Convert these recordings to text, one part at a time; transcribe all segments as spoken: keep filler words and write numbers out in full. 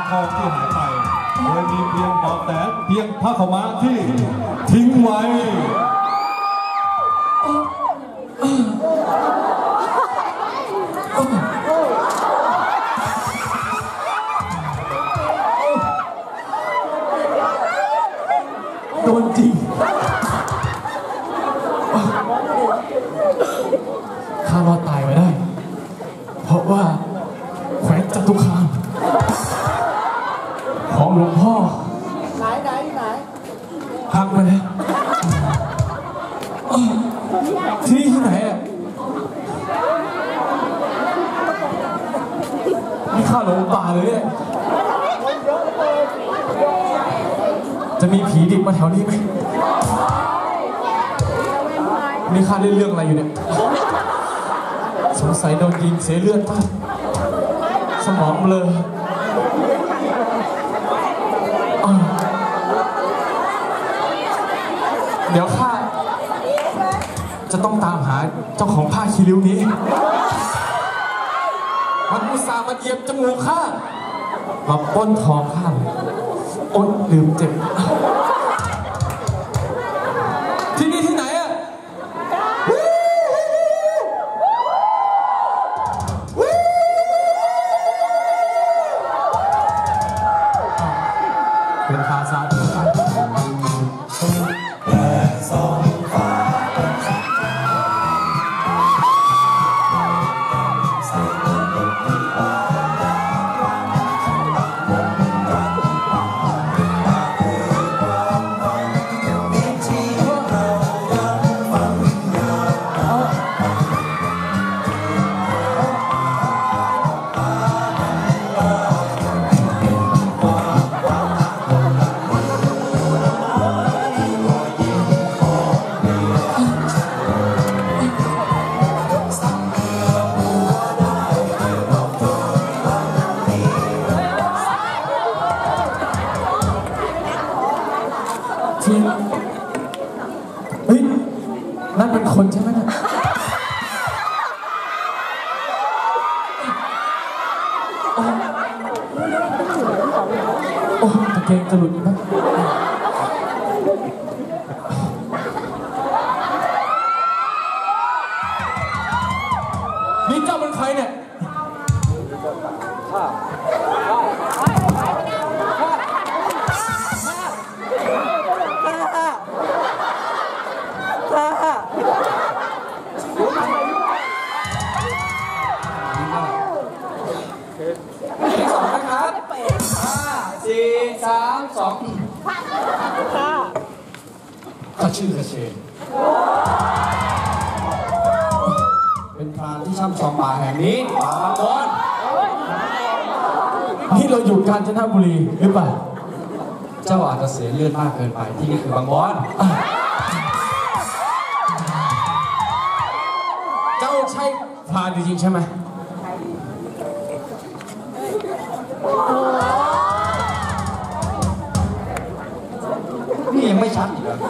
ทองที่หายไปโดยมีเพียงเบาะแสเพียงผ้าขาวม้าที่ทิ้งไว้โดนจริงข้ารอดตายมาได้เพราะว่าแขวนจตุคามของหลวงพ่อไหนไหนไหนพักมาแล้วที่นี่ที่ไหนอ่ะนี่ข้าหลงป่าเลยเนี่ยจะมีผีดิบมาแถวนี้ไหมนี่ข้าได้เรื่องอะไรอยู่เนี่ยสงสัยโดนยิงเสียเลือดมากสมองเบลอเดี๋ยวข้าจะต้องตามหาเจ้าของผ้าคีริ้วนี้มันอุตส่าห์มาเหยียบจมูกข้ามาปล้นทองข้าโอ๊ยลืมเจ็บที่นี่ที่ไหนอะเป็นภาษาที่ฟังเฮ้ยนั่นเป็นคนใช่ไหมเนี่ยโอ้ตะเกียงจะหลุดนะนี่เจ้าเป็นใครเนี่ยสี่สามสองข้าชื่อเกษตรเป็นพรานที่ช่ำชองป่าแห่งนี้ป่าบางบอนที่เราอยู่กาญจนบุรีหรือเปล่าเจ้าอาจจะเสียเลือดมากเกินไปที่นี่คือบางบอนเจ้าใช่พรานจริงๆใช่ไหมนี่ยังไม่ชัดอีกเหรอ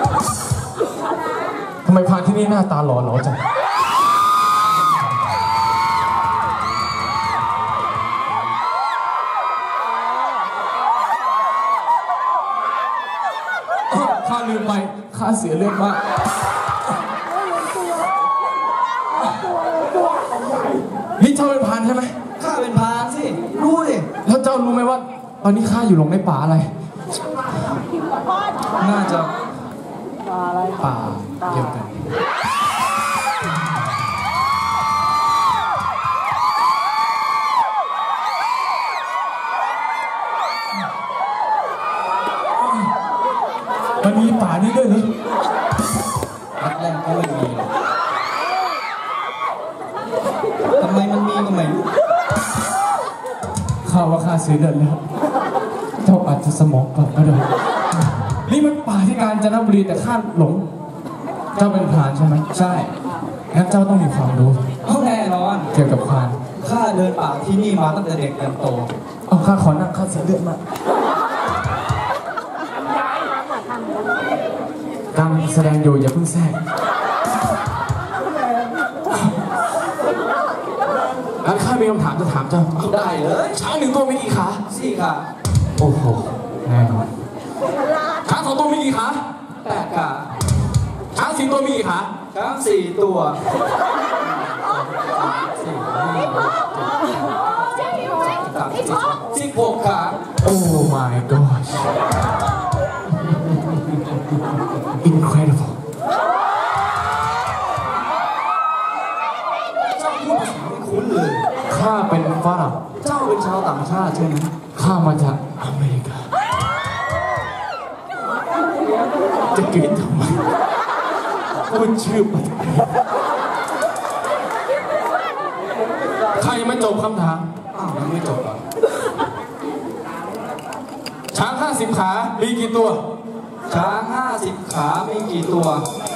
ทำไมพรานที่นี่หน้าตาหล่อเหลาจังข้าลืมไปข้าเสียเลือดมากนี่เจ้าเป็นพรานใช่ไหมข้าเป็นพรานสิรู้ดิแล้วเจ้ารู้ไหมว่าตอนนี้ข้าอยู่หลงในป่าอะไรน่าจะป่าเดียวกันมันมีป่านี้ด้วยเหรอรักแรกก็ไม่มีหรอกทำไมมันมีก็ไม่รู้ข้าว่าข้าเสียเลือดแล้วเจ้าอาจจะสมองกลับก็ได้นี่มันป่าที่กาญจนบุรีแต่ข้าหลงเจ้าเป็นพรานใช่ไหมใช่งั้นเจ้าต้องมีความรู้แน่นอนเกี่ยวกับพรานข้าเดินป่าที่นี่มาตั้งแต่เด็กจนโตเอาข้าขอนั่งข้าเสียเลือดมากกำลังแสดงอยู่อย่าเพิ่งแทรกงั้นข้ามีคำถามจะถามเจ้าได้เลยช้างหนึ่งตัวมีกี่ขาสี่ขาโอ้โหแน่นอนช้างสองตัวมีกี่ขาแปดขาช้างสี่ตัวมีกี่ขาช้างสี่ตัวสิบหกขาโอ้ my gosh incredible เจ้าพูดภาษาไม่คุ้นเลยข้าเป็นฝรั่งเจ้าเป็นชาวต่างชาติใช่ไหมข้ามาจากอเมริกาจะกรี๊ดทำไมพูดชื่อไปข้ายังไม่จบคำถามอ้าวยังไม่จบเหรอช้างห้าสิบขามีกี่ตัวช้างห้าสิบขามีกี่ตัว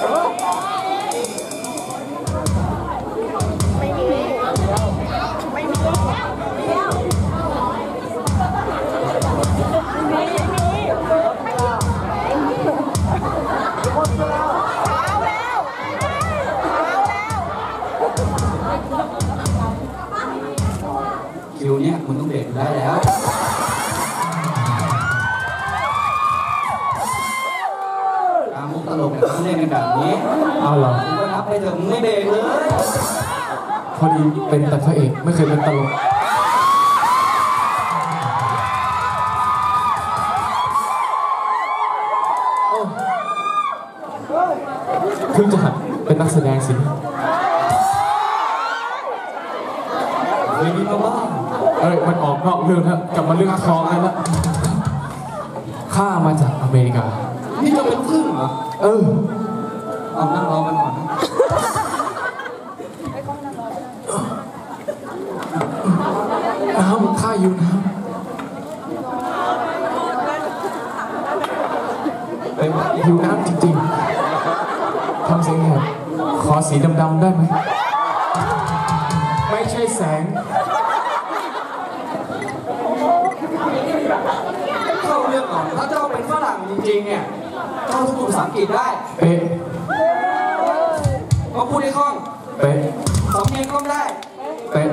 ไม่มีไม่มีคิวเนี่ยคุณต้องเบรกได้แล้วอามุกตลกเนี่ยต้องเล่นกันแบบนี้เอาเหรอคุณก็นับไปเถอะมึงไม่เบรกเลยพอดีเป็นแต่พระเอกไม่เคยเป็นตลกเพิ่งจะหัดเป็นนักแสดงสิไม่มีมาบ้างเอ้ยมันออกนอกเรื่องแล้วกลับมาเรื่องทองแล้วนะข้ามาจากอเมริกานี่จะเป็นพึ่งเหรอเออเอานั่งรอมันก่อนน้ำข้าอยู่น้ำไปอยู่น้ำจริงๆทำเสียงแหบขอสีดำๆได้ไหมไม่ใช่แสงเข้าเรื่องก่อนถ้าเจ้าเป็นฝรั่งจริงๆเนี่ยเจ้าพูดภาษาอังกฤษได้เป๊ะก็พูดได้คล่องเป๊ะสำเนียงคล่องได้เป๊ะ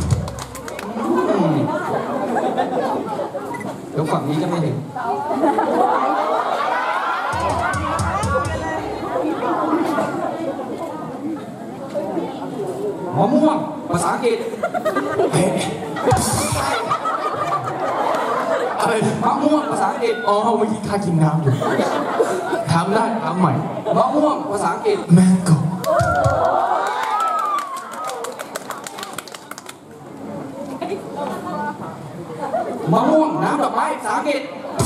เดี๋ยวฝั่งนี้จะไม่เห็นมะม่วงภาษาอังกฤษอะไรมะม่วงภาษาอังกฤษอ๋อเมื่อกี้ข้ากินน้ำอยู่ถามได้ถามใหม่มะม่วงภาษาอังกฤษ mango มะม่วงน้ำดอกไม้ภาษาอังกฤษ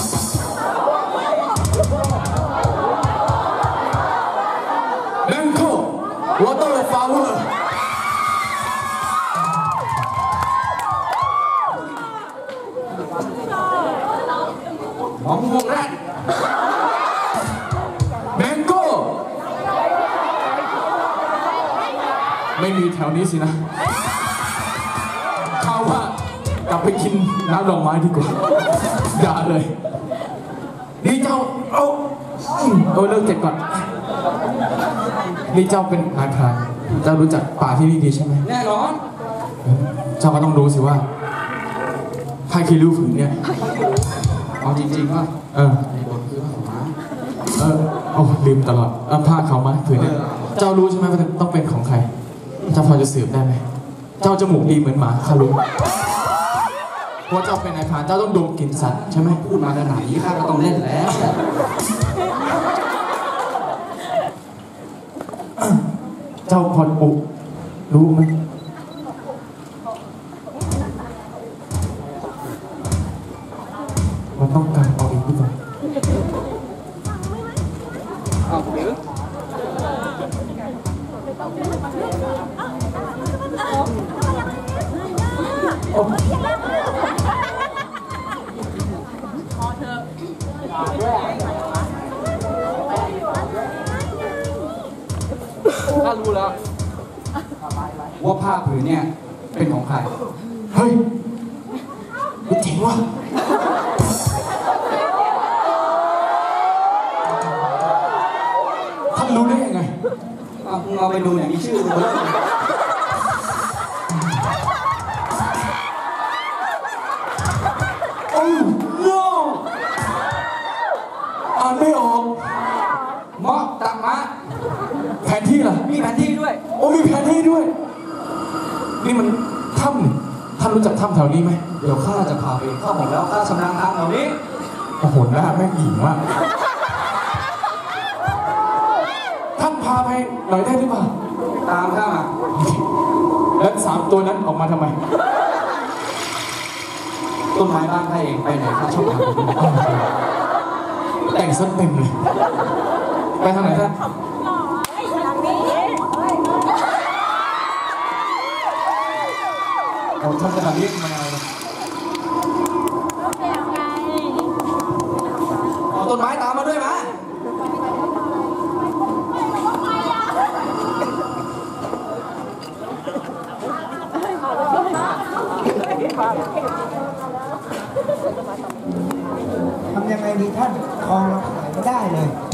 mango water flower มะม่วงแรดแมงโก้ไม่มีแถวนี้สินะข้าว่ากลับไปกินน้ำดอกไม้ดีกว่าอย่าเลยนี่เจ้าเอาเอาเลิกเจ็บก่อนนี่เจ้าเป็นนายพรานเจ้ารู้จักป่าที่นี่ดีใช่ไหมแน่นอนเจ้าก็ต้องรู้สิว่าไทคิริวฝึกเนี่ยเอาจริงๆว่าเออบนคือผ้าขาวม้าเออโอ้ลืมตลอดเออผ้าขาวม้าผืนเนี่ยเจ้ารู้ใช่ไหมว่าต้องเป็นของใครเจ้าพอจะสืบได้ไหมเจ้าจมูกดีเหมือนหมาข้ารู้เพราะเจ้าเป็นนายพรานเจ้าต้องดมกลิ่นสัตว์ใช่ไหมพูดมาขนาดนี้ข้าก็ต้องเล่นแล้วเจ้าพออุรู้ไหมมันต้องการเอาอีกหรือเปล่าเอาหรือพอเถอะข้ารู้แล้วว่าผ้าผืนเนี่ยเป็นของใครเฮ้ยจริงวะท่านรู้ได้ยังไงเอาเอาไปดูเนี่ยมีชื่อคุณอ้ย no อ่านไม่ออกเมาะตะมะแผนที่ล่ะมีแผนที่ด้วยโอ้มีแผนที่ด้วย นี่มันถ้ำนี่ท่านรู้จักถ้ำแถวนี้ไหมเดี๋ยวข้าจะพาไปข้าบอกแล้วข้าชำนาญทางแถวนี้โอ้โหหน้าแม่งหญิงมากท่านพาไปหน่อยได้หรือเปล่าตามข้ามาแล้วสามตัวนั้นออกมาทำไมต้นไม้บ้านข้าเองไปไหนข้าชอบทางแต่งซะเต็มเลย ไปทางไหนท่านเอาท่านจะเรียกมาอะไรเอาต้นไม้ตามมาด้วยมาทำยังไงดีท่านคลองเราขายไม่ได้เลย